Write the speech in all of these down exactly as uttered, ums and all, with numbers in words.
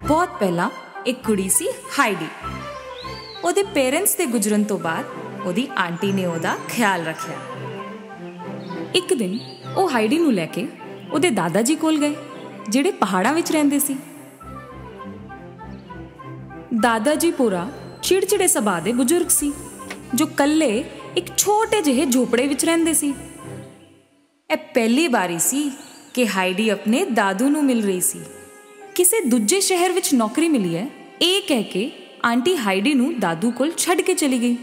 बहुत पहला एक कुड़ी सी हाइडी। ਉਹਦੇ पेरेंट्स ਦੇ गुजरन तो बाद ਉਹਦੀ आंटी ने ਉਹਦਾ ख्याल रखिया। एक दिन ਉਹ ਹਾਈਡੀ ਨੂੰ ਲੈ ਕੇ ਉਹਦੇ दादा जी ਕੋਲ ਗਏ ਜਿਹੜੇ ਪਹਾੜਾਂ ਵਿੱਚ ਰਹਿੰਦੇ ਸੀ। दादा जी पूरा चिड़चिड़े सुभाਅ ਦੇ ਬਜ਼ੁਰਗ ਸੀ ਜੋ ਕੱਲੇ ਇੱਕ ਛੋਟੇ ਜਿਹੇ ਝੋਪੜੇ ਵਿੱਚ ਰਹਿੰਦੇ ਸੀ। ਇਹ ਪਹਿਲੀ ਵਾਰੀ ਸੀ ਕਿ ਹਾਈਡੀ ਆਪਣੇ ਦਾਦੂ ਨੂੰ ਮਿਲ ਰਹੀ ਸੀ। ਕਿਸੇ ਦੂਜੇ ਸ਼ਹਿਰ ਵਿੱਚ ਨੌਕਰੀ ਮਿਲੀ ਹੈ ਇਹ ਕਹਿ ਕੇ ਆਂਟੀ ਹਾਈਡੀ ਨੂੰ ਦਾਦੂ ਕੋਲ ਛੱਡ ਕੇ ਚਲੀ ਗਈ।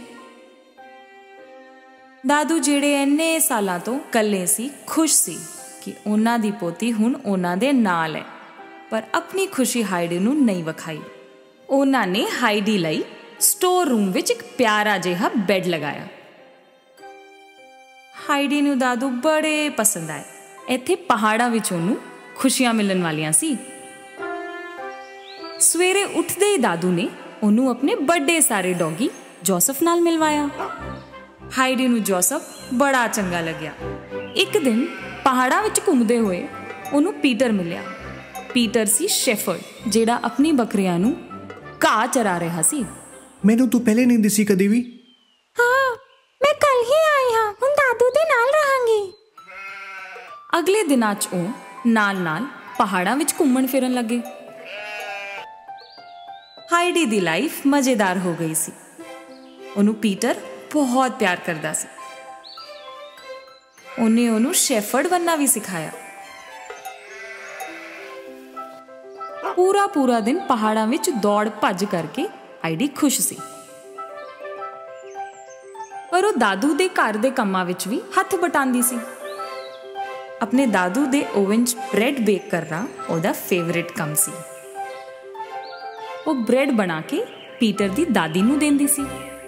ਦਾਦੂ ਜਿਹੜੇ ਇੰਨੇ ਸਾਲਾਂ ਤੋਂ ਇਕੱਲੇ ਸੀ ਖੁਸ਼ ਸੀ ਕਿ ਉਹਨਾਂ ਦੀ ਪੋਤੀ ਹੁਣ ਉਹਨਾਂ ਦੇ ਨਾਲ ਹੈ, ਪਰ ਆਪਣੀ ਖੁਸ਼ੀ ਹਾਈਡੀ ਨੂੰ ਨਹੀਂ ਵਿਖਾਈ। ਉਹਨਾਂ ਨੇ ਹਾਈਡੀ ਲਈ ਸਟੋਰ ਰੂਮ ਵਿੱਚ ਇੱਕ ਪਿਆਰਾ ਜਿਹਾ ਬੈੱਡ ਲਗਾਇਆ। ਹਾਈਡੀ ਨੂੰ ਦਾਦੂ ਬੜੇ ਪਸੰਦ ਆਏ। ਇੱਥੇ ਪਹਾੜਾਂ ਵਿੱਚ ਉਹਨੂੰ ਖੁਸ਼ੀਆਂ ਮਿਲਣ ਵਾਲੀਆਂ ਸੀ। ਸਵੇਰੇ ਉੱਠਦੇ ਹੀ ਦਾਦੂ ਨੇ ਉਹਨੂੰ ਆਪਣੇ ਵੱਡੇ ਸਾਰੇ ਡੌਗੀ ਜੋਸਫ ਨਾਲ ਮਿਲਵਾਇਆ। ਹਾਈਡੀ ਨੂੰ ਜੋਸਫ ਬੜਾ ਚੰਗਾ ਲੱਗਿਆ। ਇੱਕ ਦਿਨ ਪਹਾੜਾਂ ਵਿੱਚ ਘੁੰਮਦੇ ਹੋਏ ਉਹਨੂੰ ਪੀਟਰ ਮਿਲਿਆ। ਪੀਟਰ ਸੀ ਸ਼ੈਫਰਡ ਜਿਹੜਾ ਆਪਣੀ ਬੱਕਰੀਆਂ ਨੂੰ ਘਾਹ ਚਰਾ ਰਿਹਾ ਸੀ। ਮੈਨੂੰ ਤੂੰ ਪਹਿਲੇ ਨਹੀਂ ਦਿਸੀ ਕਦੀ ਵੀ। ਹਾਂ, ਮੈਂ ਕੱਲ ਹੀ ਆਈ ਹਾਂ, ਹੁਣ ਦਾਦੂ ਦੇ ਨਾਲ ਰਹਾਂਗੀ। ਅਗਲੇ ਦਿਨਾਂ 'ਚ ਉਹ ਨਾਲ-ਨਾਲ ਪਹਾੜਾਂ ਵਿੱਚ ਘੁੰਮਣ ਫਿਰਨ ਲੱਗੇ। ਹਾਈਡੀ ਦੀ ਲਾਈਫ ਮਜ਼ੇਦਾਰ ਹੋ ਗਈ ਸੀ। ਉਹਨੂੰ ਪੀਟਰ ਬਹੁਤ ਪਿਆਰ ਕਰਦਾ ਸੀ। ਉਹਨੇ ਉਹਨੂੰ ਸ਼ੈਫਰਡ ਬਣਨਾ ਵੀ ਸਿਖਾਇਆ। ਪੂਰਾ ਪੂਰਾ ਦਿਨ ਪਹਾੜਾਂ ਵਿੱਚ ਦੌੜ ਭੱਜ ਕਰਕੇ ਹਾਈਡੀ ਖੁਸ਼ ਸੀ, ਪਰ ਉਹ ਦਾਦੂ ਦੇ ਘਰ ਦੇ ਕੰਮਾਂ ਵਿੱਚ ਵੀ ਹੱਥ ਬਟਾਉਂਦੀ ਸੀ। ਆਪਣੇ ਦਾਦੂ ਦੇ ਓਵਨ 'ਚ ਬ੍ਰੈਡ ਬੇਕ ਕਰਨਾ ਉਹਦਾ ਫੇਵਰੇਟ ਕੰਮ ਸੀ। ਉਹ ਬ੍ਰੈਡ ਬਣਾ ਕੇ ਪੀਟਰ ਦੀ ਦਾਦੀ ਨੂੰ ਦਿੰਦੀ ਸੀ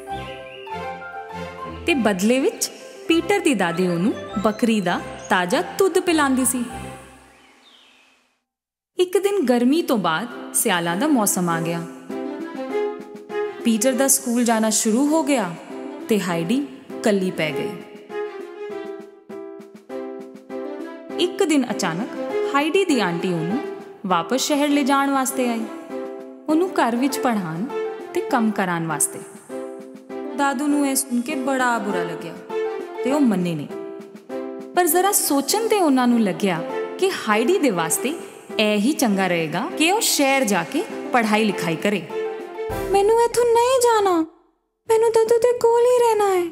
ਤੇ ਬਦਲੇ ਵਿੱਚ ਪੀਟਰ ਦੀ ਦਾਦੀ ਉਹਨੂੰ ਬੱਕਰੀ ਦਾ ਤਾਜ਼ਾ ਦੁੱਧ ਪਿਲਾਉਂਦੀ ਸੀ। ਇੱਕ ਦਿਨ ਗਰਮੀ ਤੋਂ ਬਾਅਦ ਸਿਆਲਾਂ ਦਾ ਮੌਸਮ ਆ ਗਿਆ। ਪੀਟਰ ਦਾ ਸਕੂਲ ਜਾਣਾ ਸ਼ੁਰੂ ਹੋ ਗਿਆ ਤੇ ਹਾਈਡੀ ਕੱਲੀ ਪੈ ਗਈ। ਇੱਕ ਦਿਨ ਅਚਾਨਕ ਹਾਈਡੀ ਦੀ ਆਂਟੀ ਉਹਨੂੰ ਵਾਪਸ ਸ਼ਹਿਰ ਲੈ ਜਾਣ ਵਾਸਤੇ ਆਈ, ਉਹਨੂੰ ਘਰ ਵਿੱਚ ਪੜ੍ਹਾਉਣ ਤੇ ਕੰਮ ਕਰਾਉਣ ਵਾਸਤੇ। ਦਾਦੂ ਨੂੰ ਇਹ ਸੁਣ ਕੇ ਬੜਾ ਬੁਰਾ ਲੱਗਿਆ ਤੇ ਉਹ ਮੰਨੇ ਨਹੀਂ, ਪਰ ਜ਼ਰਾ ਸੋਚਣ ਤੇ ਉਹਨਾਂ ਨੂੰ ਲੱਗਿਆ ਕਿ ਹਾਈਡੀ ਦੇ ਵਾਸਤੇ ਇਹ ਹੀ ਚੰਗਾ ਰਹੇਗਾ ਕਿ ਉਹ ਸ਼ਹਿਰ ਜਾ ਕੇ ਪੜ੍ਹਾਈ ਲਿਖਾਈ ਕਰੇ। ਮੈਨੂੰ ਇੱਥੋਂ ਨਹੀਂ ਜਾਣਾ, ਮੈਨੂੰ ਦਾਦੂ ਦੇ ਕੋਲ ਹੀ ਰਹਿਣਾ ਹੈ।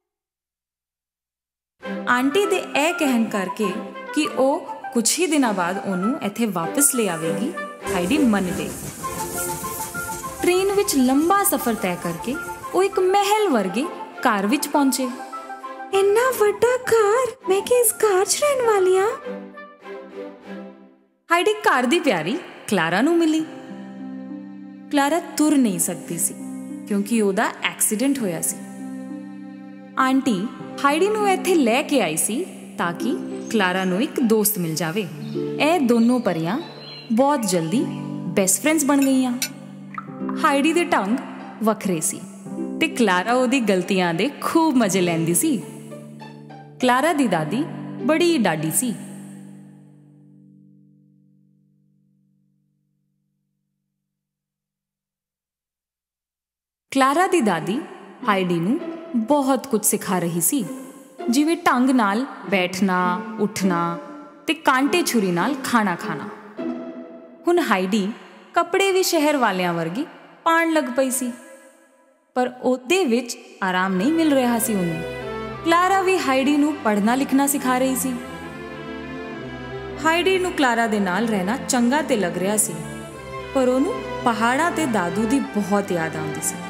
ਆਂਟੀ ਦੇ ਇਹ ਕਹਿਣ ਕਰਕੇ ਕਿ ਉਹ ਕੁਝ ਹੀ ਦਿਨਾਂ ਬਾਅਦ ਉਹਨੂੰ ਇੱਥੇ ਵਾਪਸ ਲੈ ਆਵੇਗੀ, ਹਾਈਡੀ ਮੰਨ ਗਈ। ਟ੍ਰੇਨ ਵਿੱਚ ਲੰਬਾ ਸਫ਼ਰ ਤੈਅ ਕਰਕੇ ਉਹ ਇੱਕ ਮਹਿਲ ਵਰਗੇ ਘਰ ਵਿੱਚ ਪਹੁੰਚੇ। ਇੰਨਾ ਵੱਡਾ ਘਰ, ਮੈਂ ਕਿ ਇਸ ਘਰ 'ਚ ਰਹਿਣ ਵਾਲੀ ਹਾਂ। ਹਾਈਡੀ ਘਰ ਦੀ ਪਿਆਰੀ ਕਲਾਰਾ ਨੂੰ ਮਿਲੀ। ਕਲਾਰਾ ਤੁਰ ਨਹੀਂ ਸਕਦੀ ਸੀ ਕਿਉਂਕਿ ਉਹਦਾ ਐਕਸੀਡੈਂਟ ਹੋਇਆ ਸੀ। ਆਂਟੀ ਹਾਈਡੀ ਨੂੰ ਇੱਥੇ ਲੈ ਕੇ ਆਈ ਸੀ ਤਾਂ ਕਿ ਕਲਾਰਾ ਨੂੰ ਇੱਕ ਦੋਸਤ ਮਿਲ ਜਾਵੇ। ਇਹ ਦੋਨੋਂ ਪਰੀਆਂ ਬਹੁਤ ਜਲਦੀ ਬੈਸਟ ਫਰੈਂਡਸ ਬਣ ਗਈਆਂ। ਹਾਈਡੀ ਦੇ ਢੰਗ ਵੱਖਰੇ ਸੀ ਤੇ ਕਲਾਰਾ ਉਹਦੀ ਗਲਤੀਆਂ ਦੇ ਖੂਬ ਮਜ਼ੇ ਲੈਂਦੀ ਸੀ। ਕਲਾਰਾ ਦੀ ਦਾਦੀ ਬੜੀ ਡਾਢੀ ਸੀ। ਕਲਾਰਾ ਦੀ ਦਾਦੀ ਹਾਈਡੀ ਨੂੰ ਬਹੁਤ ਕੁਝ ਸਿਖਾ ਰਹੀ ਸੀ, ਜਿਵੇਂ ਢੰਗ ਨਾਲ ਬੈਠਣਾ, ਉੱਠਣਾ ਤੇ ਕਾਂਟੇ ਛੁਰੀ ਨਾਲ ਖਾਣਾ ਖਾਣਾ। ਹੁਣ ਹਾਈਡੀ ਕੱਪੜੇ ਵੀ ਸ਼ਹਿਰ ਵਾਲਿਆਂ ਵਰਗੀ ਪਾਉਣ ਲੱਗ ਪਈ ਸੀ, ਪਰ ਉਹਦੇ ਵਿੱਚ ਆਰਾਮ ਨਹੀਂ ਮਿਲ ਰਿਹਾ ਸੀ ਉਹਨੂੰ। ਕਲਾਰਾ ਵੀ ਹਾਈਡੀ ਨੂੰ ਪੜ੍ਹਨਾ ਲਿਖਣਾ ਸਿਖਾ ਰਹੀ ਸੀ। ਹਾਈਡੀ ਨੂੰ ਕਲਾਰਾ ਦੇ ਨਾਲ ਰਹਿਣਾ ਚੰਗਾ ਤੇ ਲੱਗ ਰਿਹਾ ਸੀ, ਪਰ ਉਹਨੂੰ ਪਹਾੜਾਂ ਤੇ ਦਾਦੂ ਦੀ ਬਹੁਤ ਯਾਦ ਆਉਂਦੀ ਸੀ।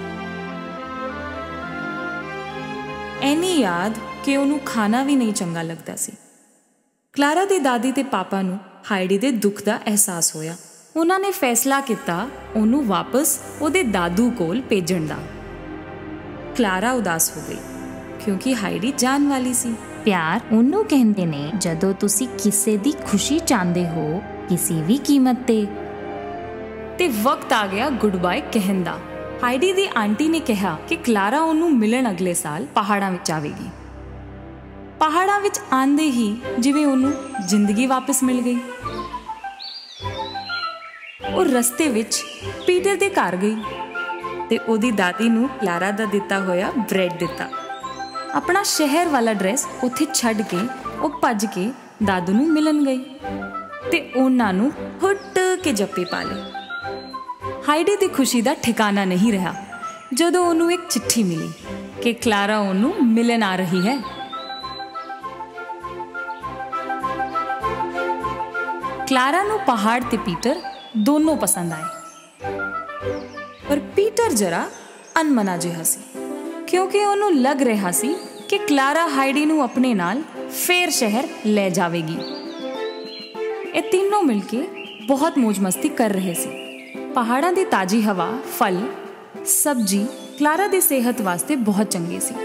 ਐਨੀ ਯਾਦ ਕਿ ਉਹਨੂੰ ਖਾਣਾ ਵੀ ਨਹੀਂ ਚੰਗਾ ਲੱਗਦਾ ਸੀ। ਕਲਾਰਾ ਦੀ ਦਾਦੀ ਤੇ ਪਾਪਾ ਨੂੰ ਹਾਈਡੀ ਦੇ ਦੁੱਖ ਦਾ ਅਹਿਸਾਸ ਹੋਇਆ। ਉਹਨਾਂ ਨੇ ਫੈਸਲਾ ਕੀਤਾ ਉਹਨੂੰ ਵਾਪਸ ਉਹਦੇ ਦਾਦੂ ਕੋਲ ਭੇਜਣ ਦਾ। ਕਲਾਰਾ ਉਦਾਸ ਹੋ ਗਈ ਕਿਉਂਕਿ ਹਾਈਡੀ ਜਾਣ ਵਾਲੀ ਸੀ। ਪਿਆਰ ਉਹਨੂੰ ਕਹਿੰਦੇ ਨੇ ਜਦੋਂ ਤੁਸੀਂ ਕਿਸੇ ਦੀ ਖੁਸ਼ੀ ਚਾਹੁੰਦੇ ਹੋ, ਕਿਸੇ ਵੀ ਕੀਮਤ ਤੇ। ਤੇ ਵਕਤ ਆ ਗਿਆ ਗੁੱਡ ਬਾਏ ਕਹਿਣ ਦਾ। ਹਾਈਡੀ ਦੀ ਆਂਟੀ ਨੇ ਕਿਹਾ ਕਿ ਕਲਾਰਾ ਉਹਨੂੰ ਮਿਲਣ ਅਗਲੇ ਸਾਲ ਪਹਾੜਾਂ ਵਿੱਚ ਆਵੇਗੀ। ਪਹਾੜਾਂ ਵਿੱਚ ਆਂਦੇ ਹੀ ਜਿਵੇਂ ਉਹਨੂੰ ਜ਼ਿੰਦਗੀ ਵਾਪਸ ਮਿਲ ਗਈ। ਉਹ ਰਸਤੇ ਵਿੱਚ ਪੀਟਰ ਦੇ ਘਰ ਗਈ ਤੇ ਉਹਦੀ ਦਾਦੀ ਨੂੰ ਕਲਾਰਾ ਦਾ ਦਿੱਤਾ ਹੋਇਆ ਬ੍ਰੈਡ ਦਿੱਤਾ। ਆਪਣਾ ਸ਼ਹਿਰ ਵਾਲਾ ਡਰੈਸ ਉੱਥੇ ਛੱਡ ਕੇ ਉਹ ਭੱਜ ਕੇ ਦਾਦੂ ਨੂੰ ਮਿਲਣ ਗਈ ਤੇ ਉਹਨਾਂ ਨੂੰ ਹੁੱਟ ਕੇ ਜੱਫੇ ਪਾ ਲਏ। ਹਾਈਡੀ ਦੀ ਖੁਸ਼ੀ ਦਾ ਠਿਕਾਣਾ ਨਹੀਂ ਰਿਹਾ ਜਦੋਂ ਉਹਨੂੰ ਇੱਕ ਚਿੱਠੀ ਮਿਲੀ ਕਿ ਕਲਾਰਾ ਉਹਨੂੰ ਮਿਲਣ ਆ ਰਹੀ ਹੈ। ਕਲਾਰਾ ਨੂੰ ਪਹਾੜ ਤੇ ਪੀਟਰ ਦੋਨੋਂ ਪਸੰਦ ਆਏ, ਪਰ ਪੀਟਰ ਜਰਾ ਅਨਮਨਾ ਜਿਹਾ ਸੀ ਕਿਉਂਕਿ ਉਹਨੂੰ ਲੱਗ ਰਿਹਾ ਸੀ ਕਿ ਕਲਾਰਾ ਹਾਈਡੀ ਨੂੰ ਆਪਣੇ ਨਾਲ ਫੇਰ ਸ਼ਹਿਰ ਲੈ ਜਾਵੇਗੀ। ਇਹ ਤਿੰਨੋਂ ਮਿਲ ਕੇ ਬਹੁਤ ਮौज ਮਸਤੀ ਕਰ ਰਹੇ ਸੀ। ਪਹਾੜਾਂ ਦੀ ਤਾਜ਼ੀ ਹਵਾ, ਫਲ, ਸਬਜ਼ੀ ਕਲਾਰਾ ਦੀ ਸਿਹਤ ਵਾਸਤੇ ਬਹੁਤ ਚੰਗੇ ਸੀ।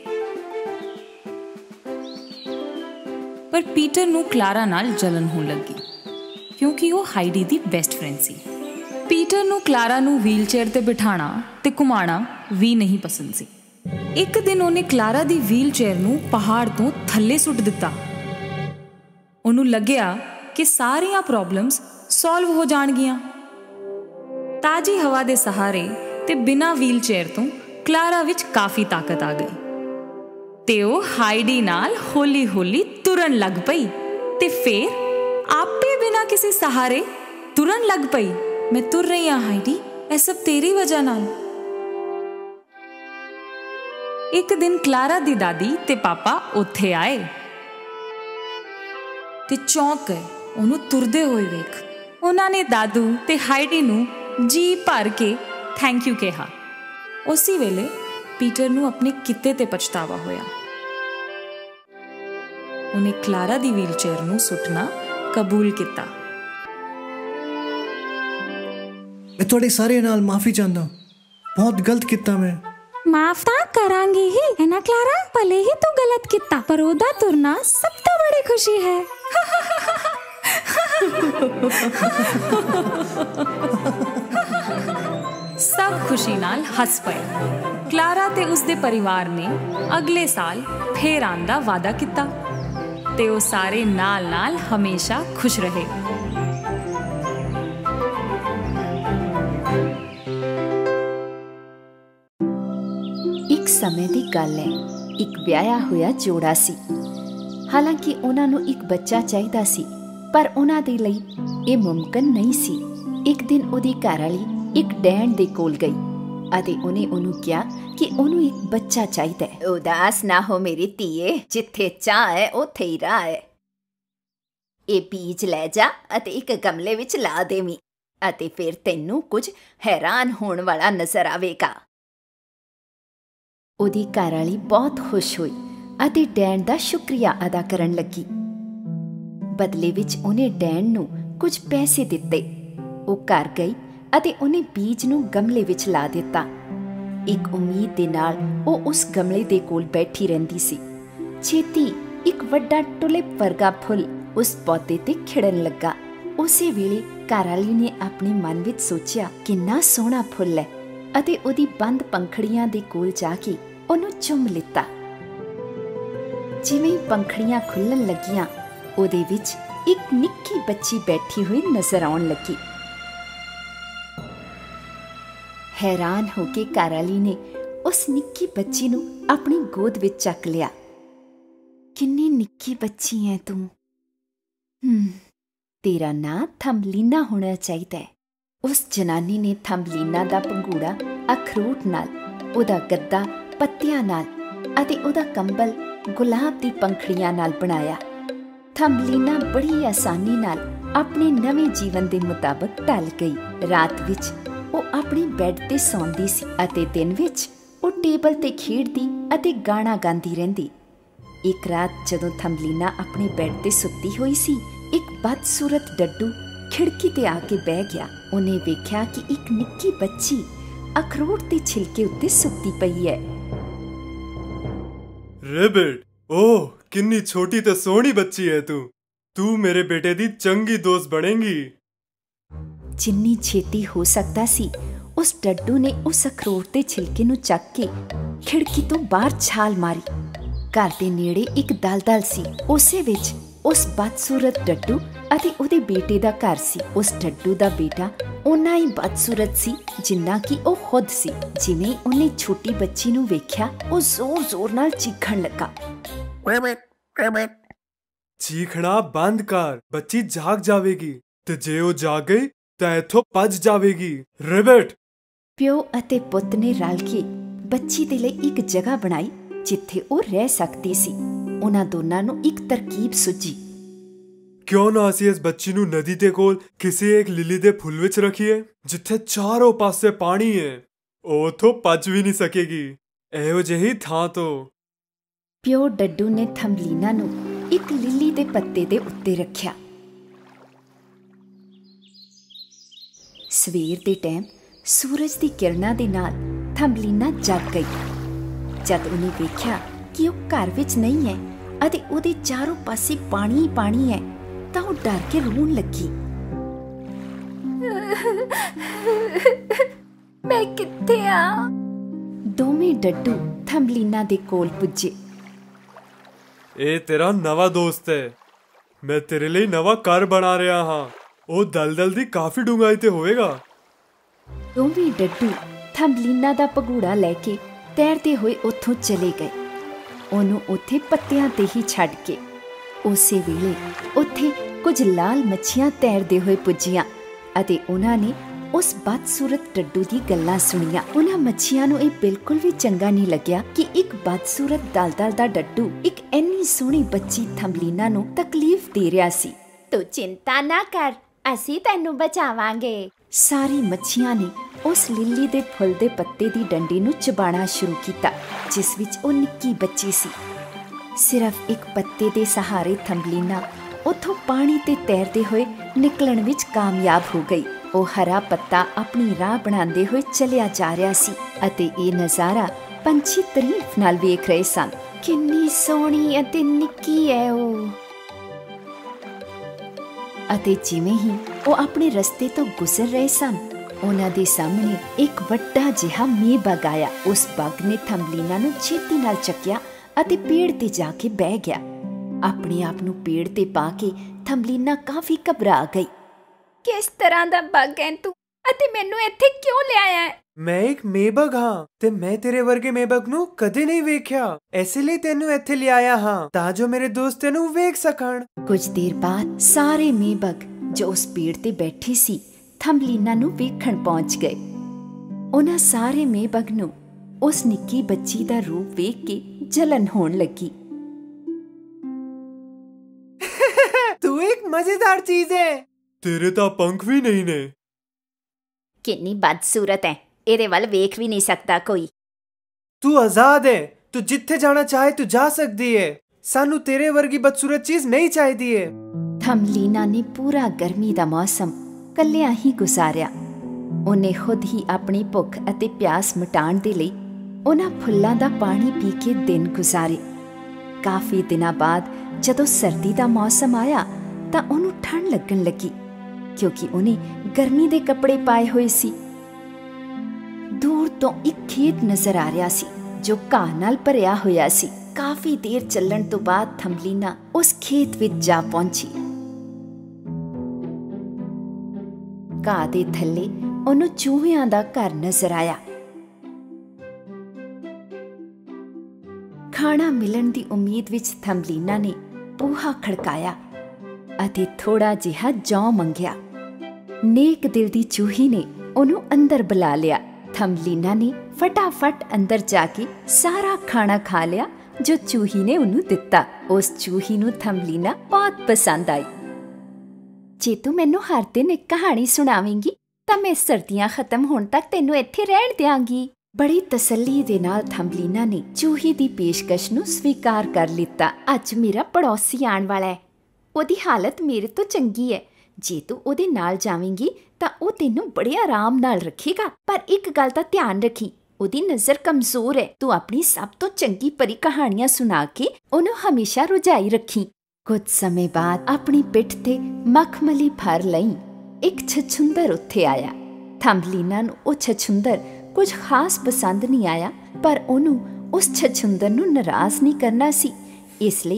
ਪਰ ਪੀਟਰ ਨੂੰ ਕਲਾਰਾ ਨਾਲ ਜਲਨ ਹੋਣ ਲੱਗੀ ਕਿਉਂਕਿ ਉਹ ਹਾਈਡੀ ਦੀ ਬੈਸਟ ਫਰੈਂਡ ਸੀ। ਪੀਟਰ ਨੂੰ ਕਲਾਰਾ ਨੂੰ ਵੀਲਚੇਅਰ ਤੇ ਬਿਠਾਣਾ ਤੇ ਘੁਮਾਣਾ ਵੀ ਨਹੀਂ ਪਸੰਦ ਸੀ। ਇੱਕ ਦਿਨ ਉਹਨੇ ਕਲਾਰਾ ਦੀ ਵੀਲਚੇਅਰ ਨੂੰ ਪਹਾੜ ਤੋਂ ਥੱਲੇ ਸੁੱਟ ਦਿੱਤਾ। ਉਹਨੂੰ ਲੱਗਿਆ ਕਿ ਸਾਰੀਆਂ ਪ੍ਰੋਬਲਮਸ ਸੋਲਵ ਹੋ ਜਾਣਗੀਆਂ। ਤਾਜ਼ੀ ਹਵਾ ਦੇ ਸਹਾਰੇ ਤੇ ਬਿਨਾਂ ਵੀਲਚੇਅਰ ਤੋਂ ਕਲਾਰਾ ਵਿੱਚ ਕਾਫੀ ਤਾਕਤ ਆ ਗਈ ਤੇ ਉਹ ਹਾਈਡੀ ਨਾਲ ਹੌਲੀ ਹੌਲੀ ਤੁਰਨ ਲੱਗ ਪਈ ਤੇ ਫੇਰ ਆਪੇ ਬਿਨਾਂ ਕਿਸੇ ਸਹਾਰੇ ਤੁਰਨ ਲੱਗ ਪਈ। ਮੈਂ ਤੁਰ ਰਹੀ ਹਾਂ ਹਾਈਡੀ, ਇਹ ਸਭ ਤੇਰੀ ਵਜ੍ਹਾ ਨਾਲ। ਇੱਕ ਦਿਨ ਕਲਾਰਾ ਦੀ ਦਾਦੀ ਤੇ ਪਾਪਾ ਉੱਥੇ ਆਏ ਤੇ ਚੌਂਕ ਗਏ ਉਹਨੂੰ ਤੁਰਦੇ ਹੋਏ ਵੇਖ। ਉਹਨਾਂ ਨੇ ਦਾਦੂ ਤੇ ਹਾਈਡੀ ਨੂੰ ਜੀ ਭਰ ਕੇ ਥੈਂਕ ਯੂ ਕਿਹਾ। ਉਸੇ ਵੇਲੇ ਪੀਟਰ ਨੂੰ ਆਪਣੇ ਕਿੱਤੇ ਤੇ ਪਛਤਾਵਾ ਹੋਇਆ। ਉਹਨੇ ਕਲਾਰਾ ਦੀ ਵੀਲਚੇਅਰ ਨੂੰ ਸੁੱਟਣਾ ਕਬੂਲ ਕੀਤਾ। मैं थोड़े सारे नाल माफी चाहता, बहुत गलत किया मैं। माफ ਤਾਂ ਕਰਾਂਗੇ ਹੀ ਹੈ ਨਾ ਕਲਾਰਾ, ਭਲੇ ਹੀ ਤੂੰ ਗਲਤ ਕੀਤਾ ਪਰ ਉਹਦਾ ਤੁਰਨਾ ਸਭ ਤੋਂ ਬੜੀ ਖੁਸ਼ੀ ਹੈ। ਸਭ ਖੁਸ਼ੀ ਨਾਲ ਹੱਸ ਪਏ। ਕਲਾਰਾ ਤੇ ਉਸਦੇ ਪਰਿਵਾਰ ਨੇ ਅਗਲੇ ਸਾਲ ਫੇਰ ਆਉਣ ਦਾ ਵਾਅਦਾ ਕੀਤਾ ਤੇ ਉਹ ਸਾਰੇ ਨਾਲ ਨਾਲ ਹਮੇਸ਼ਾ ਖੁਸ਼ ਰਹੇ। ਇੱਕ ਸਮੇਂ ਦੀ ਗੱਲ ਹੈ, ਇੱਕ ਵਿਆਹਿਆ ਹੋਇਆ ਜੋੜਾ ਸੀ। ਹਾਲਾਂਕਿ ਉਹਨਾਂ ਨੂੰ ਇੱਕ ਬੱਚਾ ਚਾਹੀਦਾ ਸੀ ਪਰ ਉਹਨਾਂ ਦੇ ਲਈ ਇਹ ਮੁਮਕਿਨ ਨਹੀਂ ਸੀ। ਇੱਕ ਦਿਨ ਉਹਦੀ ਘਰਵਾਲੀ ਇੱਕ ਡੈਣ ਦੇ ਕੋਲ ਗਈ ਅਤੇ ਉਹਨੇ ਉਹਨੂੰ ਕਿਹਾ ਕਿ ਉਹਨੂੰ ਇੱਕ ਬੱਚਾ ਚਾਹੀਦਾ ਹੈ। ਉਦਾਸ ਨਾ ਹੋ ਮੇਰੀ ਧੀਏ, ਜਿੱਥੇ ਚਾਹ ਹੈ ਉੱਥੇ ਹੀ ਰਾਹ ਹੈ। ਇਹ ਬੀਜ ਲੈ ਜਾ ਅਤੇ ਇੱਕ ਗਮਲੇ ਵਿੱਚ ਲਾ ਦੇਵੀਂ ਅਤੇ ਫਿਰ ਤੈਨੂੰ ਕੁਝ ਹੈਰਾਨ ਹੋਣ ਵਾਲਾ ਨਜ਼ਰ ਆਵੇਗਾ। ਉਹਦੀ ਘਰਵਾਲੀ ਬਹੁਤ ਖੁਸ਼ ਹੋਈ ਅਤੇ ਡੈਣ ਦਾ ਸ਼ੁਕਰੀਆ ਅਦਾ ਕਰਨ ਲੱਗੀ। ਬਦਲੇ ਵਿੱਚ ਉਹਨੇ ਡੈਣ ਨੂੰ ਕੁਝ ਪੈਸੇ ਦਿੱਤੇ। ਉਹ ਘਰ ਗਈ ਅਤੇ ਉਹਨੇ ਬੀਜ ਨੂੰ ਗਮਲੇ ਵਿੱਚ ਲਾ ਦਿੱਤਾ। ਇੱਕ ਉਮੀਦ ਦੇ ਨਾਲ ਉਹ ਉਸ ਗਮਲੇ ਦੇ ਕੋਲ ਬੈਠੀ ਰਹਿੰਦੀ ਸੀ। ਛੇਤੀ ਇੱਕ ਵੱਡਾ ਟੁਲਿਪ ਵਰਗਾ ਫੁੱਲ ਉਸ ਪੌਦੇ ਤੇ ਖਿੜਨ ਲੱਗਾ। ਉਸੇ ਵੇਲੇ ਘਰਵਾਲੀ ਨੇ ਆਪਣੇ ਮਨ ਵਿੱਚ ਸੋਚਿਆ, ਕਿੰਨਾ ਸੋਹਣਾ ਫੁੱਲ ਹੈ, ਅਤੇ ਉਹਦੀ ਬੰਦ ਪੰਖੜੀਆਂ ਦੇ ਕੋਲ ਜਾ ਕੇ ਉਹਨੂੰ ਚੁੰਮ ਲਿੱਤਾ। ਜਿਵੇਂ ਪੰਖੜੀਆਂ ਖੁੱਲਣ ਲੱਗੀਆਂ, ਉਹਦੇ ਵਿੱਚ ਇੱਕ ਨਿੱਕੀ ਬੱਚੀ ਬੈਠੀ ਹੋਈ ਨਜ਼ਰ ਆਉਣ ਲੱਗੀ। ਹੈਰਾਨ ਹੋ ਕੇ ਘਰਵਾਲੀ ਨੇ ਉਸ ਨਿੱਕੀ ਬੱਚੀ ਨੂੰ ਆਪਣੀ ਗੋਦ ਵਿੱਚ ਚੱਕ ਲਿਆ। ਕਿੰਨੀ ਨਿੱਕੀ ਬੱਚੀ ਹੈ ਤੂੰ। ਹਮ ਤੇਰਾ ਨਾਂ ਥੰਬਲੀਨਾ ਹੋਣਾ ਚਾਹੀਦਾ ਹੈ। ਉਸ ਜਨਾਨੀ ਨੇ ਥੰਬਲੀਨਾ ਦਾ ਪੰਘੂੜਾ ਅਖਰੋਟ ਨਾਲ, ਉਹਦਾ ਗੱਦਾ ਪੱਤਿਆਂ ਨਾਲ ਅਤੇ ਉਹਦਾ ਕੰਬਲ ਗੁਲਾਬ ਦੀ ਪੰਖੜੀਆਂ ਨਾਲ ਬਣਾਇਆ। ਥੰਬਲੀਨਾ ਬੜੀ ਆਸਾਨੀ ਨਾਲ ਆਪਣੇ ਨਵੇਂ ਜੀਵਨ ਦੇ ਮੁਤਾਬਕ ਢਲ ਗਈ। ਰਾਤ ਵਿੱਚ ਉਹ ਆਪਣੇ ਬੈੱਡ ਤੇ ਸੌਂਦੀ ਸੀ ਅਤੇ ਦਿਨ ਵਿੱਚ ਉਹ ਟੇਬਲ ਤੇ ਖੇਡਦੀ ਅਤੇ ਗਾਣਾ ਗਾਉਂਦੀ ਰਹਿੰਦੀ। ਇੱਕ ਰਾਤ ਜਦੋਂ ਥੰਬਲੀਨਾ ਆਪਣੇ ਬੈੱਡ ਤੇ ਸੁੱਤੀ ਹੋਈ ਸੀ, ਇੱਕ ਬਦਸੂਰਤ ਡੱਡੂ ਖਿੜਕੀ ਤੇ ਆ ਕੇ ਬਹਿ ਗਿਆ। ਉਹਨੇ ਵੇਖਿਆ ਕਿ ਇੱਕ ਨਿੱਕੀ ਬੱਚੀ ਅਖਰੋਟ ਦੇ ਛਿਲਕੇ ਉੱਤੇ ਸੁੱਤੀ ਪਈ ਹੈ। ਰਿਬਿਟ, ਓਹ ਕਿੰਨੀ ਛੋਟੀ ਤੇ ਸੋਹਣੀ ਬੱਚੀ ਹੈ ਤੂੰ। ਤੂੰ ਮੇਰੇ ਬੇਟੇ ਦੀ ਚੰਗੀ ਦੋਸਤ ਬਣੇਗੀ। ਜਿੰਨੀ ਛੇਤੀ ਹੋ ਸਕਦਾ ਸੀ ਉਸ ਡੱਡੂ ਨੇ ਉਸ ਅਖਰੋਟ ਦੇ ਛਿਲਕੇ ਨੂੰ ਚੱਕ ਕੇ ਖਿੜਕੀ ਤੋਂ ਬਾਹਰ ਛਾਲ ਮਾਰੀ। ਘਰ ਦੇ ਨੇੜੇ ਇੱਕ ਦਲਦਲ ਸੀ, ਉਸੇ ਵਿੱਚ ਉਸ ਬਦਸੂਰਤ ਡੱਡੂ ਅਤੇ ਉਹਦੇ ਬੇਟੇ ਦਾ ਘਰ ਸੀ। ਉਸ ਡੱਡੂ ਦਾ ਬੇਟਾ ਓਨਾ ਹੀ ਬਦਸੂਰਤ ਸੀ ਜਿੰਨਾ ਕਿ ਉਹ ਖੁਦ ਸੀ। ਜਿਵੇਂ ਉਹਨੇ ਛੋਟੀ ਬੱਚੀ ਨੂੰ ਵੇਖਿਆ, ਉਹ ਜ਼ੋਰ ਜ਼ੋਰ ਨਾਲ ਚੀਖਣ ਲੱਗਾ। ਚੀਖਣਾ ਬੰਦ ਕਰ, ਬੱਚੀ ਜਾਗ ਜਾਵੇਗੀ ਤੇ ਜੇ ਉਹ ਜਾਗ ਗਈ ਤਾਂ ਇੱਥੋਂ ਭੱਜ ਜਾਵੇਗੀ। ਰਿਬਟ। ਪਿਓ ਅਤੇ ਪੁੱਤ ਨੇ ਰਲ ਕੇ ਬੱਚੀ ਦੇ ਲਈ ਇੱਕ ਜਗ੍ਹਾ ਬਣਾਈ ਜਿੱਥੇ ਉਹ ਰਹਿ ਸਕਦੀ ਸੀ। ਉਹਨਾਂ ਦੋਨਾਂ ਨੂੰ ਇੱਕ ਤਰਕੀਬ ਸੁੱਝੀ। ਕਿਉਂ ਨਾ ਅਸੀਂ ਇਸ ਬੱਚੀ ਨੂੰ ਨਦੀ ਦੇ ਕੋਲ ਕਿਸੇ ਇੱਕ ਲਿਲੀ ਦੇ ਫੁੱਲ ਵਿੱਚ ਰੱਖੀਏ ਜਿੱਥੇ ਚਾਰੋਂ ਪਾਸੇ ਪਾਣੀ ਹੈ। ਉਹ ਉੱਥੋਂ ਭੱਜ ਵੀ ਨਹੀਂ ਸਕੇਗੀ ਇਹੋ ਜਿਹੀ ਥਾਂ ਤੋਂ। ਪਿਓ ਡੱਡੂ ਨੇ ਥੰਬਲੀਨਾ ਨੂੰ ਇੱਕ ਲਿਲੀ ਦੇ ਪੱਤੇ ਦੇ ਉੱਤੇ ਰੱਖਿਆ। ਸਵੇਰ ਦੇ ਟਾਈਮ ਸੂਰਜ ਦੀ ਕਿਰਨਾਂ ਦੇ ਨਾਲ ਥੰਬਲੀਨਾ ਜਾਗ ਗਈ। ਜਦ ਉਹਨੇ ਵੇਖਿਆ ਕਿ ਉਹ ਘਰ ਵਿੱਚ ਨਹੀਂ ਹੈ ਅਤੇ ਉਹਦੇ ਚਾਰੋਂ ਪਾਸੇ ਪਾਣੀ ਹੀ ਪਾਣੀ ਹੈ ਤਾਂ ਉਹ ਡਰ ਕੇ ਰੋਣ ਲੱਗੀ। ਮੈਂ ਕਿੱਥੇ ਆ? ਦੋਵੇਂ ਡੱਡੂ ਥੰਬਲੀਨਾ ਦੇ ਕੋਲ ਪੁੱਜੇ। ਇਹ ਤੇਰਾ ਨਵਾਂ ਦੋਸਤ ਹੈ। ਮੈਂ ਤੇਰੇ ਲਈ ਨਵਾਂ ਘਰ ਬਣਾ ਰਿਹਾ ਹਾਂ। ਉਹ ਦਲਦਲ ਦੀ ਕਾਫੀ ਡੂੰਘਾਈ ਤੇ ਹੋਵੇਗਾ। ਦੋਵੇਂ ਡੱਡੂ ਥੰਬਲੀਨਾ ਦਾ ਭਗੂੜਾ ਲੈ ਕੇ ਤੈਰਦੇ ਹੋਏ ਉੱਥੋਂ ਚਲੇ ਗਏ, ਉਹਨੂੰ ਉੱਥੇ ਪੱਤਿਆਂ ਤੇ ਹੀ ਛੱਡ ਕੇ। ਉਸੇ ਵੇਲੇ ਉੱਥੇ ਕੁਝ ਲਾਲ ਮੱਛੀਆਂ ਤੈਰਦੇ ਹੋਏ ਪੁੱਜੀਆਂ ਅਤੇ ਉਹਨਾਂ ਨੇ ਉਸ ਬਦਸੂਰਤ ਡੱਡੂ ਦੀ ਗੱਲਾਂ ਸੁਣੀਆਂ। ਉਹਨਾਂ ਮੱਛੀਆਂ ਨੂੰ ਇਹ ਬਿਲਕੁਲ ਵੀ ਚੰਗਾ ਨਹੀਂ ਲੱਗਿਆ ਕਿ ਇੱਕ ਬਦਸੂਰਤ ਦਲਦਲ ਦਾ ਡੱਡੂ ਇੱਕ ਇੰਨੀ ਸੋਹਣੀ ਬੱਚੀ ਥੰਬਲੀਨਾ ਨੂੰ ਤਕਲੀਫ ਦੇ ਰਿਹਾ ਸੀ। ਤੂੰ ਚਿੰਤਾ ਨਾ ਕਰ, ਅਸੀਂ ਤੈਨੂੰ ਬਚਾਵਾਂਗੇ। ਸਾਰੀ ਮੱਛੀਆਂ ਨੇ ਉਸ ਲਿਲੀ ਦੇ ਫੁੱਲ ਦੇ ਪੱਤੇ ਦੀ ਡੰਡੀ ਨੂੰ ਚਬਾਣਾ ਸ਼ੁਰੂ ਕੀਤਾ ਜਿਸ ਵਿੱਚ ਉਹ ਨਿੱਕੀ ਬੱਚੀ ਸੀ। ਸਿਰਫ ਇੱਕ ਪੱਤੇ ਦੇ ਸਹਾਰੇ ਥੰਬਲੀਨਾ ਉੱਥੋਂ ਪਾਣੀ ਤੇ ਤੈਰਦੇ ਹੋਏ ਨਿਕਲਣ ਵਿੱਚ ਕਾਮਯਾਬ ਹੋ ਗਈ। ਉਹ ਹਰਾ ਪੱਤਾ ਆਪਣੀ ਰਾਹ ਬਣਾਉਂਦੇ ਹੋਏ ਚਲਿਆ ਜਾ ਰਿਹਾ ਸੀ ਅਤੇ ਇਹ ਨਜ਼ਾਰਾ ਪੰਛੀ ਤਾਰੀਫ ਨਾਲ ਵੇਖ ਰਹੇ ਸਨ। ਕਿੰਨੀ ਸੋਹਣੀ ਅਤੇ ਨਿੱਕੀ ਹੈ ਉਹ। ਅਤੇ ਜਿਵੇਂ ਹੀ ਉਹ ਆਪਣੇ ਰਸਤੇ ਤੋਂ ਗੁਜ਼ਰ ਰਹੇ ਸਨ, ਉਹਨਾਂ ਦੇ ਸਾਹਮਣੇ ਇੱਕ ਵੱਡਾ ਜਿਹਾ ਮੀਂਹ ਬਗ ਆਇਆ। ਉਸ ਬਗ ਨੇ ਥੰਬਲੀਨਾ ਨੂੰ ਛੇਤੀ ਨਾਲ ਚੱਕਿਆ ਅਤੇ ਪੇੜ ਤੇ ਜਾ ਕੇ ਬਹਿ ਗਿਆ। ਆਪਣੇ ਆਪ ਨੂੰ ਪੇੜ ਤੇ ਪਾ ਕੇ ਥੰਬਲੀਨਾ ਕਾਫੀ ਘਬਰਾ ਗਈ। ਕਿਸ ਤਰ੍ਹਾਂ ਦਾ ਬਗ ਹੈ ਤੂੰ ਅਤੇ ਮੈਨੂੰ ਇੱਥੇ ਕਿਉਂ ਲਿਆਇਆ ਹੈ? ਮੈਂ ਇੱਕ ਮੇਬਗ ਹਾਂ ਤੇ ਮੈਂ ਤੇਰੇ ਵਰਗੇ ਮੇਬਗ ਨੂੰ ਕਦੇ ਨਹੀਂ ਵੇਖਿਆ। ਇਸੇ ਲਈ ਤੈਨੂੰ ਇੱਥੇ ਲਿਆਇਆ ਹਾਂ ਤਾਂ ਜੋ ਮੇਰੇ ਦੋਸਤ ਤੈਨੂੰ ਵੇਖ ਸਕਣ। ਕੁਝ ਦੇਰ ਬਾਅਦ ਸਾਰੇ ਮੇਬਗ ਜੋ ਉਸ ਪੇੜ ਤੇ ਬੈਠੇ ਸੀ ਥੰਬਲੀਨਾ ਨੂੰ ਵੇਖਣ ਪਹੁੰਚ ਗਏ। ਉਹਨਾਂ ਸਾਰੇ ਮੇਬਗ ਨੂੰ ਉਸ ਨਿੱਕੀ ਬੱਚੀ ਦਾ ਰੂਪ ਵੇਖ ਕੇ ਜਲਨ ਹੋਣ ਲੱਗੀ। ਤੂੰ ਇੱਕ ਮਜ਼ੇਦਾਰ ਚੀਜ਼ ਹੈ। ਤੇਰੇ ਤਾਂ ਪੰਖ ਵੀ ਨਹੀਂ ਨੇ। ਕਿੰਨੀ ਬਦਸੂਰਤ ਹੈ, ਇਹਦੇ ਵੱਲ ਵੇਖ ਵੀ ਨਹੀਂ ਸਕਦਾ ਕੋਈ। ਤੂੰ ਆਜ਼ਾਦ ਹੈ, ਤੂੰ ਜਿੱਥੇ ਜਾਣਾ ਚਾਹੇ ਤੂੰ ਜਾ ਸਕਦੀ ਹੈ। ਸਾਨੂੰ ਤੇਰੇ ਵਰਗੀ ਬਦਸੂਰਤ ਚੀਜ਼ ਨਹੀਂ ਚਾਹੀਦੀ ਹੈ। ਥੰਬਲੀਨਾ ਨੇ ਪੂਰਾ ਗਰਮੀ ਦਾ ਮੌਸਮ ਕੱਲਿਆਂ ਹੀ ਗੁਜ਼ਾਰਿਆ। ਉਹਨੇ ਖੁਦ ਹੀ ਆਪਣੀ ਭੁੱਖ ਅਤੇ ਪਿਆਸ ਮਿਟਾਉਣ ਦੇ ਲਈ ਉਹਨਾਂ ਫੁੱਲਾਂ ਦਾ ਪਾਣੀ ਪੀ ਕੇ ਦਿਨ ਗੁਜ਼ਾਰੇ। ਕਾਫੀ ਦਿਨਾਂ ਬਾਅਦ ਜਦੋਂ ਸਰਦੀ ਦਾ ਮੌਸਮ ਆਇਆ ਤਾਂ ਉਹਨੂੰ ਠੰਡ ਲੱਗਣ ਲੱਗੀ ਕਿਉਂਕਿ ਉਹਨੇ ਗਰਮੀ ਦੇ ਕੱਪੜੇ ਪਾਏ ਹੋਏ ਸੀ। ਦੂਰ ਤੋਂ ਇੱਕ ਖੇਤ ਨਜ਼ਰ ਆ ਰਿਹਾ ਸੀ ਜੋ ਘਾਹ ਨਾਲ ਭਰਿਆ ਹੋਇਆ ਸੀ। ਕਾਫੀ ਦੇਰ ਚੱਲਣ ਤੋਂ ਬਾਅਦ ਥੰਬਲੀਨਾ ਉਸ ਖੇਤ ਵਿੱਚ ਜਾ ਪਹੁੰਚੀ। ਘਾਹ ਦੇ ਥੱਲੇ ਉਹਨੂੰ ਚੂਹਿਆਂ ਦਾ ਘਰ ਨਜ਼ਰ ਆਇਆ। ਖਾਣਾ ਮਿਲਣ ਦੀ ਉਮੀਦ ਵਿੱਚ ਥੰਬਲੀਨਾ ਨੇ ਬੂਹਾ ਖੜਕਾਇਆ ਅਤੇ ਥੋੜਾ ਜਿਹਾ ਜੌਂ ਮੰਗਿਆ। ਨੇਕ ਦਿਲ ਦੀ ਚੂਹੀ ਨੇ ਉਹਨੂੰ ਅੰਦਰ ਬੁਲਾ ਲਿਆ। ਥੰਬਲੀਨਾ ਨੇ ਫਟਾਫਟ ਅੰਦਰ ਜਾ ਕੇ ਸਾਰਾ ਖਾਣਾ ਖਾ ਲਿਆ ਜੋ ਚੂਹੀ ਨੇ ਉਹਨੂੰ ਦਿੱਤਾ। ਉਸ ਚੂਹੀ ਨੂੰ ਥੰਬਲੀਨਾ ਬਹੁਤ ਪਸੰਦ ਆਈ। ਜੇ ਤੂੰ ਮੈਨੂੰ ਹਰ ਦਿਨ ਇੱਕ ਕਹਾਣੀ ਸੁਣਾਵੇਂਗੀ ਤਾਂ ਮੈਂ ਸਰਦੀਆਂ ਖਤਮ ਹੋਣ ਤੱਕ ਤੈਨੂੰ ਇੱਥੇ ਰਹਿਣ ਦਿਆਂਗੀ। ਬੜੀ ਤਸੱਲੀ ਦੇ ਨਾਲ ਥੰਬਲੀਨਾ ਨੇ ਚੂਹੀ ਦੀ ਪੇਸ਼ਕਸ਼ ਨੂੰ ਸਵੀਕਾਰ ਕਰ ਲਿੱਤਾ। ਅੱਜ ਮੇਰਾ ਪੜੋਸੀ ਆਉਣ ਵਾਲਾ ਹੈ, ਉਹਦੀ ਹਾਲਤ ਮੇਰੇ ਤੋਂ ਚੰਗੀ ਹੈ। ਜੇ ਤੂੰ ਉਹਦੇ ਨਾਲ ਜਾਵੇਂਗੀ ਤਾਂ ਉਹ ਤੈਨੂੰ ਬੜੇ ਆਰਾਮ ਨਾਲ ਰੱਖੇਗਾ। ਪਰ ਇੱਕ ਗੱਲ ਦਾ ਧਿਆਨ ਰੱਖੀ, ਉਹਦੀ ਨਜ਼ਰ ਕਮਜ਼ੋਰ ਹੈ। ਤੂੰ ਆਪਣੀ ਸਭ ਤੋਂ ਚੰਗੀ ਪਰੀ ਕਹਾਣੀਆਂ ਸੁਣਾ ਕੇ ਉਹਨੂੰ ਹਮੇਸ਼ਾ ਰੁਝਾਈ ਰੱਖੀ। ਕੁਝ ਸਮੇਂ ਬਾਅਦ ਆਪਣੀ ਪਿੱਠ ਤੇ ਮਖਮਲੀ ਭਰ ਲਈ ਇੱਕ ਛਛੁੰਦਰ ਉੱਥੇ ਆਇਆ। ਥੰਬਲੀਨਾ ਨੂੰ ਉਹ ਛਛੁੰਦਰ ਕੁਝ ਖਾਸ ਪਸੰਦ ਨਹੀਂ ਆਇਆ, ਪਰ ਉਹਨੂੰ ਉਸ ਛਛੁੰਦਰ ਨੂੰ ਨਾਰਾਜ਼ ਨਹੀਂ ਕਰਨਾ ਸੀ, ਇਸ ਲਈ ਉਹ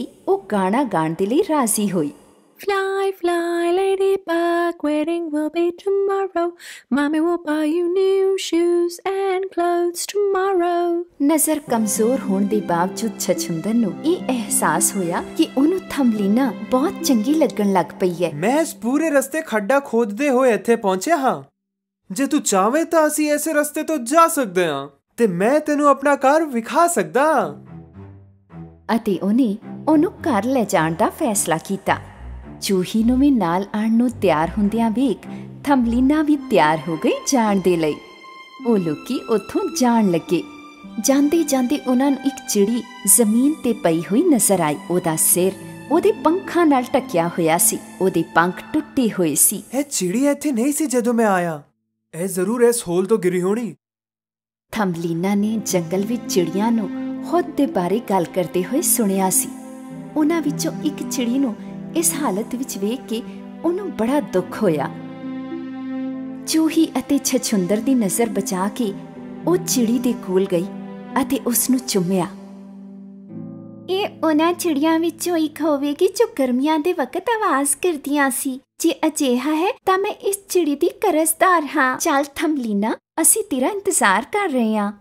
गाना गाण दे लई राजी होई। Fly, fly, ladybug, wedding will be tomorrow. Mommy will buy you new shoes and clothes tomorrow. नजर कमजोर होने दे बावजूद छछुंदर नूं ਇਹ ਅਹਿਸਾਸ ਹੋਇਆ ਕਿ ਉਹਨੂੰ ਥੰਬਲੀਨਾ ਬਹੁਤ ਚੰਗੀ ਲੱਗਣ ਲੱਗ ਪਈ ਹੈ। ਮੈਂ ਇਸ ਪੂਰੇ ਰਸਤੇ ਖੱਡਾ ਖੋਦਦੇ ਹੋਏ ਇੱਥੇ ਪਹੁੰਚਿਆ ਹਾਂ। ਜੇ ਤੂੰ ਚਾਹਵੇਂ ਤਾਂ ਅਸੀਂ ਐਸੇ ਰਸਤੇ ਤੋਂ ਜਾ ਸਕਦੇ ਹਾਂ ਤੇ ਮੈਂ ਤੈਨੂੰ ਆਪਣਾ ਘਰ ਵਿਖਾ ਸਕਦਾ। ਅਤੇ ਉਹਨੇ ਉਹਨੂੰ ਘਰ ਲੈ ਜਾਣ ਦਾ ਫੈਸਲਾ ਕੀਤਾ। ਚੂਹੀ ਨੂੰ ਵੀ ਨਾਲ ਆਣ ਨੂੰ ਤਿਆਰ ਹੁੰਦਿਆਂ ਵੇਖ ਥੰਬਲੀਨਾ ਵੀ ਤਿਆਰ ਹੋ ਗਈ ਜਾਣ ਦੇ ਲਈ। ਉਹ ਲੋਕੀ ਉੱਥੋਂ ਜਾਣ ਲੱਗੇ। ਜਾਂਦੇ ਜਾਂਦੇ ਉਹਨਾਂ ਨੂੰ ਇੱਕ ਚਿੜੀ ਜ਼ਮੀਨ ਤੇ ਪਈ ਹੋਈ ਨਜ਼ਰ ਆਈ। ਉਹਦਾ ਸਿਰ ਉਹਦੇ ਪੰਖਾਂ ਨਾਲ ਢੱਕਿਆ ਹੋਇਆ ਸੀ। ਉਹਦੇ ਪੰਖ ਟੁੱਟੇ ਹੋਏ ਸੀ। ਇਹ ਚਿੜੀ ਇੱਥੇ ਨਹੀਂ ਸੀ ਜਦੋਂ ਮੈਂ ਆਇਆ। ਇਹ ਜ਼ਰੂਰ ਇਸ ਹੋਲ ਤੋਂ ਗਿਰੀ ਹੋਣੀ। ਥੰਬਲੀਨਾ ਨੇ ਜੰਗਲ ਵਿੱਚ ਚਿੜੀਆਂ ਨੂੰ ਖੁਦ ਦੇ ਬਾਰੇ ਗੱਲ ਕਰਦੇ ਹੋਏ ਸੁਣਿਆ ਸੀ। ਉਹਨਾਂ ਵਿੱਚੋਂ ਇੱਕ ਚਿੜੀ ਨੂੰ ਇਸ ਹਾਲਤ ਵਿੱਚ ਵੇਖ ਕੇ ਉਹਨੂੰ ਬੜਾ ਦੁੱਖ ਹੋਇਆ। ਚੂਹੀ ਅਤੇ ਛਛੁੰਦਰ ਦੀ ਨਜ਼ਰ ਬਚਾ ਕੇ ਉਹ ਚਿੜੀ ਦੇ ਕੋਲ ਗਈ ਅਤੇ ਉਸ ਨੂੰ ਚੁੰਮਿਆ। ਇਹ ਉਹਨਾਂ ਚਿੜੀਆਂ ਵਿੱਚੋਂ ਇੱਕ ਹੋਵੇਗੀ ਜੋ ਗਰਮੀਆਂ ਦੇ ਵਕਤ ਆਵਾਜ਼ ਕਰਦੀਆਂ ਸੀ। ਜੇ ਅਜਿਹਾ ਹੈ ਤਾਂ ਮੈਂ ਇਸ ਚਿੜੀ ਦੀ ਕਰਜ਼ਦਾਰ ਹਾਂ। ਚੱਲ ਥੰਬਲੀਨਾ, ਅਸੀਂ ਤੇਰਾ ਇੰਤਜ਼ਾਰ ਕਰ ਰਹੇ ਹਾਂ।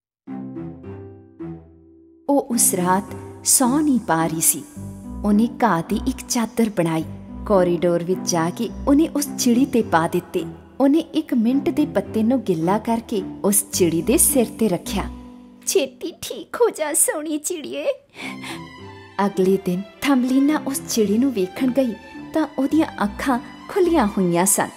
ਉਹ ਉਸ ਰਾਤ ਸੌ ਨਹੀਂ ਪਾ ਰਹੀ ਸੀ। ਉਹਨੇ ਘਾਹ ਦੀ ਇੱਕ ਚਾਦਰ ਬਣਾਈ। ਕੋਰੀਡੋਰ ਵਿੱਚ ਜਾ ਕੇ ਉਹਨੇ ਉਸ ਚਿੜੀ ਤੇ ਪਾ ਦਿੱਤੇ। ਉਹਨੇ ਇੱਕ ਮਿੰਟ ਦੇ ਪੱਤੇ ਨੂੰ ਗਿੱਲਾ ਕਰਕੇ ਉਸ ਚਿੜੀ ਦੇ ਸਿਰ ਤੇ ਰੱਖਿਆ। ਛੇਤੀ ਠੀਕ ਹੋ ਜਾ ਸੋਹਣੀ ਚਿੜੀਏ। ਅਗਲੇ ਦਿਨ ਥੰਬਲੀਨਾ ਉਸ ਚਿੜੀ ਨੂੰ ਵੇਖਣ ਗਈ ਤਾਂ ਉਹਦੀਆਂ ਅੱਖਾਂ ਖੁੱਲੀਆਂ ਹੋਈਆਂ ਸਨ।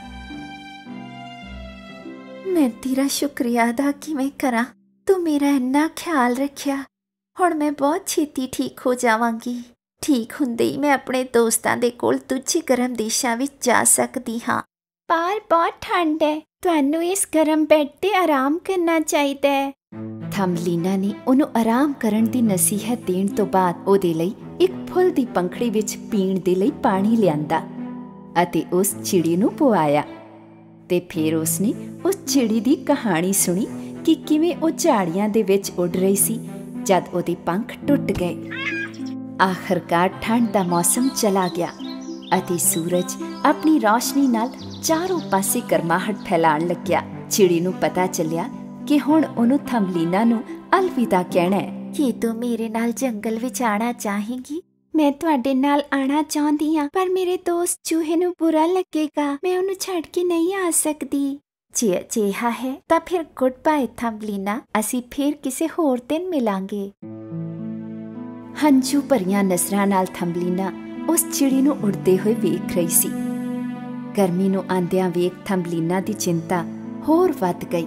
ਮੈਂ ਤੇਰਾ ਸ਼ੁਕਰੀਆ ਅਦਾ ਕਿਵੇਂ ਕਰਾਂ? ਤੂੰ ਮੇਰਾ ਇੰਨਾ ਖਿਆਲ ਰੱਖਿਆ। ਹੁਣ ਮੈਂ ਬਹੁਤ ਛੇਤੀ ਠੀਕ ਹੋ ਜਾਵਾਂਗੀ। ਠੀਕ ਹੁੰਦੇ ਹੀ ਮੈਂ ਆਪਣੇ ਦੋਸਤਾਂ ਦੇ ਕੋਲ ਦੂਜੇ ਗਰਮ ਦੇਸ਼ਾਂ ਵਿੱਚ ਜਾ ਸਕਦੀ ਹਾਂ। ਪਰ ਬਹੁਤ ਠੰਡ ਹੈ। ਤੁਹਾਨੂੰ ਇਸ ਗਰਮ ਬੈੱਡ ਤੇ ਆਰਾਮ ਕਰਨਾ ਚਾਹੀਦਾ ਹੈ। ਥੰਬਲੀਨਾ ਨੇ ਉਹਨੂੰ ਆਰਾਮ ਕਰਨ ਦੀ ਨਸੀਹਤ ਦੇਣ ਤੋਂ ਬਾਅਦ ਉਹਦੇ ਲਈ ਇੱਕ ਫੁੱਲ ਦੀ ਪੰਖੜੀ ਵਿੱਚ ਪੀਣ ਦੇ ਲਈ ਪਾਣੀ ਲਿਆਂਦਾ ਅਤੇ ਉਸ ਚਿੜੀ ਨੂੰ ਪੁਆਇਆ। ਤੇ ਫਿਰ ਉਸਨੇ ਉਸ ਚਿੜੀ ਦੀ ਕਹਾਣੀ ਸੁਣੀ ਕਿ ਕਿਵੇਂ ਉਹ ਝਾੜੀਆਂ ਦੇ ਵਿੱਚ ਉੱਡ ਰਹੀ ਸੀ ਜਦ ਉਹਦੇ ਪੰਖ ਟੁੱਟ ਗਏ। ਆਖਰਕਾਰ ਠੰਡ ਦਾ ਮੌਸਮ ਚਲਾ ਗਿਆ ਅਤੇ ਸੂਰਜ ਆਪਣੀ ਰੌਸ਼ਨੀ ਨਾਲ ਚਾਰੋਂ ਪਾਸੇ ਗਰਮਾਹਟ ਫੈਲਾਉਣ ਲੱਗਿਆ। ਚਿੜੀ ਨੂੰ ਪਤਾ ਚੱਲਿਆ ਕਿ ਹੁਣ ਉਹਨੂੰ ਥੰਬਲੀਨਾ ਨੂੰ ਅਲਵਿਦਾ ਕਹਿਣਾ ਹੈ। ਕੀ ਤੂੰ ਮੇਰੇ ਨਾਲ ਜੰਗਲ ਵਿੱਚ ਆਣਾ ਚਾਹੇਗੀ? ਮੈਂ ਤੁਹਾਡੇ ਨਾਲ ਆਣਾ ਚਾਹੁੰਦੀ ਹਾਂ, ਪਰ ਮੇਰੇ ਦੋਸਤ ਚੂਹੇ ਨੂੰ ਬੁਰਾ ਲੱਗੇਗਾ। ਮੈਂ ਉਹਨੂੰ ਛੱਡ ਕੇ ਨਹੀਂ ਆ ਸਕਦੀ। ਜੇ ਅਜਿਹਾ ਹੈ ਤਾਂ ਫਿਰ ਗੁੱਡ ਬਾਏ ਥੰਬਲੀਨਾ। ਅਸੀਂ ਫਿਰ ਕਿਸੇ ਹੋਰ ਦਿਨ ਮਿਲਾਂਗੇ। ਹੰਝੂ ਭਰੀਆਂ ਨਜ਼ਰਾਂ ਨਾਲ ਥੰਬਲੀਨਾ ਉਸ ਚਿੜੀ ਨੂੰ ਉੜਦੇ ਹੋਏ ਵੇਖ ਰਹੀ ਸੀ। ਗਰਮੀ ਨੂੰ ਆਂਦਿਆਂ ਵੇਖ ਥੰਬਲੀਨਾ ਦੀ ਚਿੰਤਾ ਹੋਰ ਵੱਧ ਗਈ।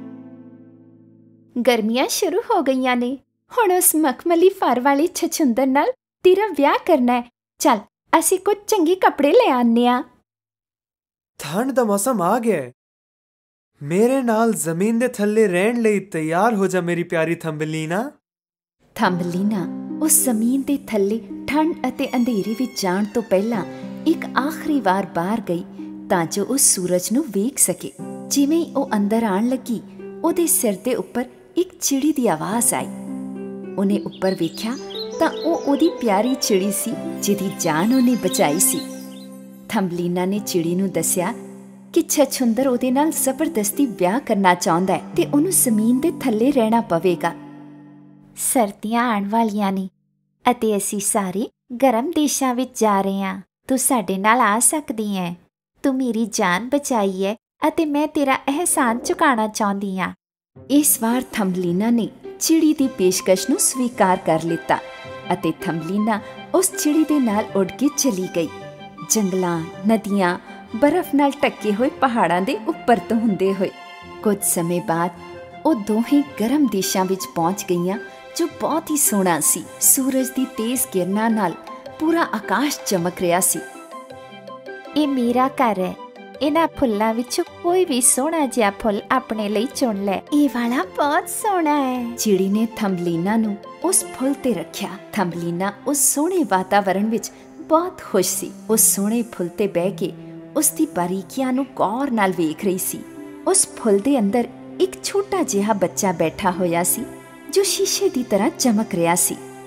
ਗਰਮੀਆਂ ਸ਼ੁਰੂ ਹੋ ਗਈਆਂ ਨੇ। ਹੁਣ ਉਸ ਮਖਮਲੀ ਫਰ ਵਾਲੀ ਛਛੁੰਦਰ ਨਾਲ ਤੇਰਾ ਵਿਆਹ ਕਰਨਾ ਹੈ। ਚੱਲ ਅਸੀਂ ਕੁਝ ਚੰਗੇ ਕੱਪੜੇ ਲੈ ਆਉਂਦੇ ਹਾਂ। ਠੰਡ ਦਾ ਮੌਸਮ ਆ ਗਿਆ। ਮੇਰੇ ਨਾਲ ਜ਼ਮੀਨ ਦੇ ਥੱਲੇ ਰਹਿਣ ਲਈ ਤਿਆਰ ਹੋ ਜਾ ਮੇਰੀ ਪਿਆਰੀ ਥੰਬਲੀਨਾ। ਥੰਬਲੀਨਾ ਉਸ ਜ਼ਮੀਨ ਦੇ ਥੱਲੇ ਠੰਡ ਅਤੇ ਅੰਧੇਰੇ ਵਿੱਚ ਜਾਣ ਤੋਂ ਪਹਿਲਾਂ ਇੱਕ ਆਖਰੀ ਵਾਰ ਬਾਹਰ ਗਈ ਤਾਂ ਜੋ ਉਹ ਸੂਰਜ ਨੂੰ ਵੇਖ ਸਕੇ। ਜਿਵੇਂ ਹੀ ਉਹ ਅੰਦਰ ਆਣ ਲੱਗੀ, ਉਹਦੇ ਸਿਰ ਦੇ ਉੱਪਰ ਇੱਕ ਚਿੜੀ ਦੀ ਆਵਾਜ਼ ਆਈ। ਉਹਨੇ ਉੱਪਰ ਵੇਖਿਆ ਤਾਂ ਉਹ ਉਹਦੀ ਪਿਆਰੀ ਚਿੜੀ ਸੀ ਜਿਹਦੀ ਜਾਨ ਉਹਨੇ ਬਚਾਈ ਸੀ। ਥੰਬਲੀਨਾ ਨੇ ਚਿੜੀ ਨੂੰ ਦੱਸਿਆ ਕਿ ਛਛੁੰਦਰ ਉਹਦੇ ਨਾਲ ਜ਼ਬਰਦਸਤੀ ਵਿਆਹ ਕਰਨਾ ਚਾਹੁੰਦਾ ਹੈ ਤੇ ਉਹਨੂੰ ਜ਼ਮੀਨ ਦੇ ਥੱਲੇ ਰਹਿਣਾ ਪਵੇਗਾ। ਸਰਦੀਆਂ ਆਉਣ ਵਾਲੀਆਂ ਨੇ ਅਤੇ ਅਸੀਂ ਸਾਰੇ ਗਰਮ ਦੇਸ਼ਾਂ ਵਿੱਚ ਜਾ ਰਹੇ ਹਾਂ। ਤੂੰ ਸਾਡੇ ਨਾਲ ਆ ਸਕਦੀ ਹੈ। ਤੂੰ ਮੇਰੀ ਜਾਨ ਬਚਾਈ ਹੈ ਅਤੇ ਮੈਂ ਤੇਰਾ ਅਹਿਸਾਨ ਚੁਕਾਉਣਾ ਚਾਹੁੰਦੀ ਹਾਂ। ਇਸ ਵਾਰ ਥੰਬਲੀਨਾ ਨੇ ਚਿੜੀ ਦੀ ਪੇਸ਼ਕਸ਼ ਨੂੰ ਸਵੀਕਾਰ ਕਰ ਲਿੱਤਾ ਅਤੇ ਥੰਬਲੀਨਾ ਉਸ ਚਿੜੀ ਦੇ ਨਾਲ ਉੱਡ ਕੇ ਚਲੀ ਗਈ। ਜੰਗਲਾਂ, ਨਦੀਆਂ, ਬਰਫ਼ ਨਾਲ ਢੱਕੇ ਹੋਏ ਪਹਾੜਾਂ ਦੇ ਉੱਪਰ ਤੋਂ ਹੁੰਦੇ ਹੋਏ ਕੁਝ ਸਮੇਂ ਬਾਅਦ ਉਹ ਦੋਹੇ ਗਰਮ ਦੇਸ਼ਾਂ ਵਿੱਚ ਪਹੁੰਚ ਗਈਆਂ ਜੋ ਬਹੁਤ ਹੀ ਸੋਹਣਾ ਸੀ। ਸੂਰਜ ਦੀ ਤੇਜ਼ ਕਿਰਨਾਂ ਨਾਲ ਪੂਰਾ ਆਕਾਸ਼ ਚਮਕ ਰਿਹਾ ਸੀ। ਇਹ ਮੇਰਾ ਘਰ ਹੈ। ਇਹਨਾਂ ਫੁੱਲਾਂ ਵਿੱਚੋਂ ਕੋਈ ਵੀ ਸੋਹਣਾ ਜਿਹਾ ਫੁੱਲ ਆਪਣੇ ਲਈ ਚੁਣ ਲੈ। ਇਹ ਵਾਲਾ ਬਹੁਤ ਸੋਹਣਾ ਹੈ। ਚਿੜੀ ਨੇ ਥੰਬਲੀਨਾ ਨੂੰ ਉਸ ਫੁੱਲ ਤੇ ਰੱਖਿਆ। ਥੰਬਲੀਨਾ ਉਸ ਸੋਹਣੇ ਵਾਤਾਵਰਣ ਵਿੱਚ ਬਹੁਤ ਖੁਸ਼ ਸੀ। ਉਸ ਸੋਹਣੇ ਫੁੱਲ ਤੇ ਬਹਿ ਕੇ ਉਸ ਦੀ ਬਾਰੀਕੀਆਂ ਨੂੰ ਗੌਰ ਨਾਲ ਵੇਖ ਰਹੀ ਸੀ। ਉਸ ਫੁੱਲ ਦੇ ਅੰਦਰ ਇੱਕ ਛੋਟਾ ਜਿਹਾ ਬੱਚਾ ਬੈਠਾ ਹੋਇਆ ਸੀ ਜੋ ਸ਼ੀਸ਼ੇ ਦੀ ਤਰ੍ਹਾਂ ਚਮਕ ਰਿਹਾ ਸੀ।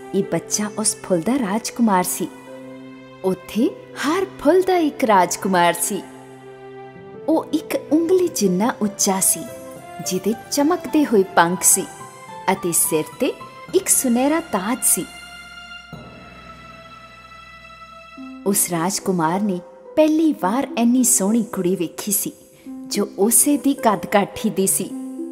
ਇਹ ਬੱਚਾ ਉਸ ਫੁੱਲ ਦਾ ਰਾਜਕੁਮਾਰ ਸੀ। ਉੱਥੇ ਹਰ ਫੁੱਲ ਦਾ ਇੱਕ ਰਾਜਕੁਮਾਰ ਸੀ। ਉਹ ਇੱਕ ਉਂਗਲੀ ਜਿੰਨਾ ਉੱਚਾ ਸੀ, ਜਿਹਦੇ ਚਮਕਦੇ ਹੋਏ ਪੰਖ ਸੀ ਅਤੇ ਸਿਰ ਤੇ ਇੱਕ ਸੁਨਹਿਰਾ ਤਾਜ ਸੀ। ਉਸ ਰਾਜਕੁਮਾਰ ਨੇ ਪਹਿਲੀ ਵਾਰ ਇੰਨੀ ਸੋਹਣੀ ਕੁੜੀ ਵੇਖੀ ਸੀ ਜੋ ਉਸੇ ਦੀ ਕੱਦ ਕਾਠੀ ਦੀ ਸੀ।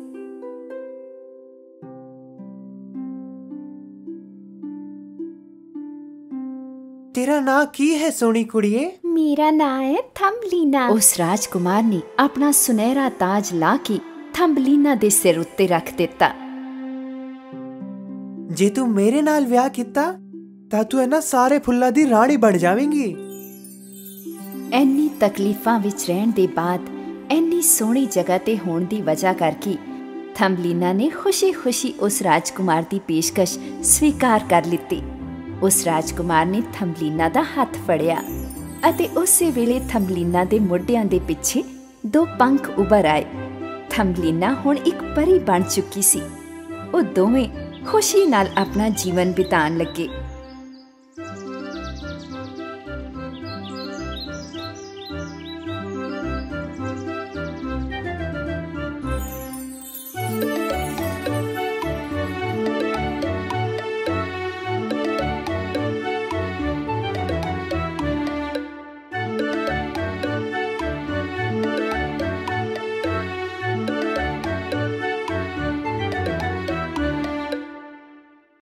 तेरा नां की है सोनी कुड़िए? मेरा नाम है थम्बलीना। उस राजकुमार ने अपना सुनहरा ताज ला के थम्बलीना दे सिर उत्ते रख दिता। जे तू मेरे नाल विआह किता तां तू इन्हां सारे फुल्लां दी राणी बन जावेंगी। ਇੰਨੀ ਤਕਲੀਫਾਂ ਵਿੱਚ ਰਹਿਣ ਦੇ ਬਾਅਦ ਇੰਨੀ ਸੋਹਣੀ ਜਗ੍ਹਾ ਤੇ ਹੋਣ ਦੀ ਵਜ੍ਹਾ ਕਰਕੇ ਥੰਬਲੀਨਾ ਨੇ ਖੁਸ਼ੀ-ਖੁਸ਼ੀ ਉਸ ਰਾਜਕੁਮਾਰ ਦੀ ਪੇਸ਼ਕਸ਼ ਸਵੀਕਾਰ ਕਰ ਲਿੱਤੀ। ਉਸ ਰਾਜਕੁਮਾਰ ਨੇ ਥੰਬਲੀਨਾ ਦਾ ਹੱਥ ਫੜਿਆ ਅਤੇ ਉਸੇ ਵੇਲੇ ਥੰਬਲੀਨਾ ਦੇ ਮੋਢਿਆਂ ਦੇ ਪਿੱਛੇ ਦੋ ਪੰਖ ਉੱਭਰ ਆਏ। ਥੰਬਲੀਨਾ ਹੁਣ ਇੱਕ ਪਰੀ ਬਣ ਚੁੱਕੀ ਸੀ। ਉਹ ਦੋਵੇਂ ਖੁਸ਼ੀ ਨਾਲ ਆਪਣਾ ਜੀਵਨ ਬਿਤਾਉਣ ਲੱਗੇ।